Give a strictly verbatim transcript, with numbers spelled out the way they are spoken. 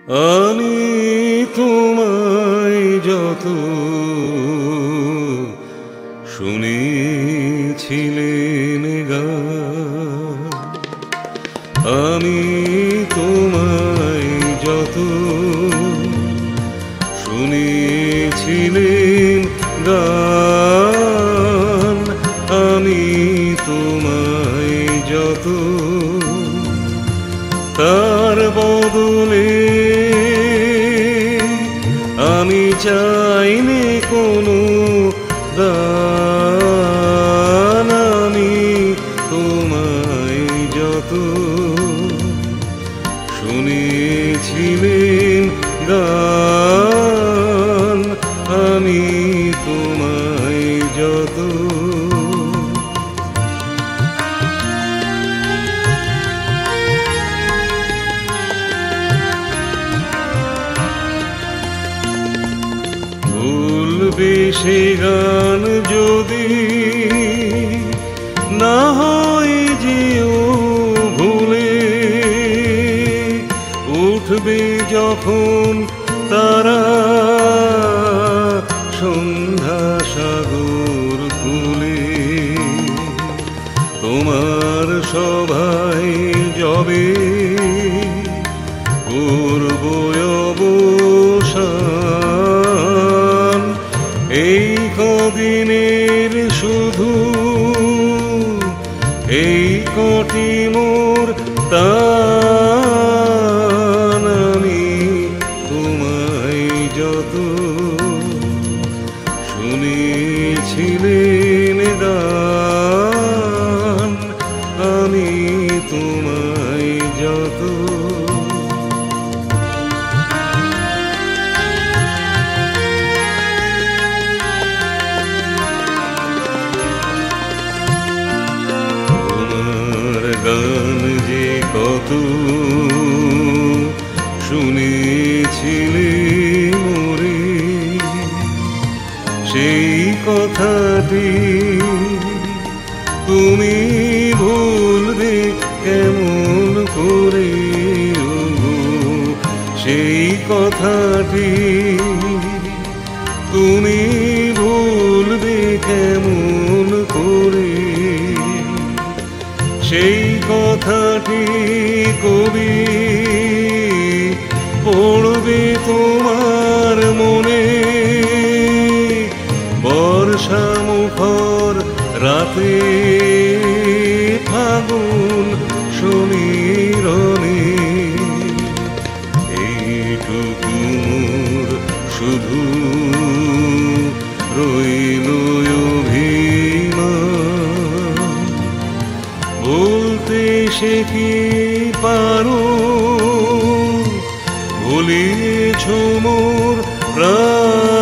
আমি তোমায় যত শুনেছিলেন গান, আমি তোমায় যত শুনেছিলেন গান, আমি তোমায় যত তার বদলে আমি চাইনি কোনো দান, আমি তোমায় যত শুনেছিলেন গান, আমি তোমায় যত ভুলবে সে গান যদি না হয় যেও ভুলে, উঠবে যখন তারা সন্ধ্যা সাগর কুলে, তোমার সভায় যবে করব অবসান, এই কদিনের শুধু এই কটি মোর তান, আমি তোমায় যত শুনেছিলেন গান, আমি তোমায় যত গান যে কত শুনেছিলে মোরে, সেই কথাটি তুমি ভুলবে কেমন করে, সেই কথাটি তুমি ভুলবে কেমন করে, সেই কথাটি কবি পড়বে তোমার মনে, বর্ষা মুখর রাতে ফাগুন সমীরণে, এইটুকু মোর শুধু রইল অভিমান, বলতে সে কি পারো ভুলিয়েছ মোর প্রাণ।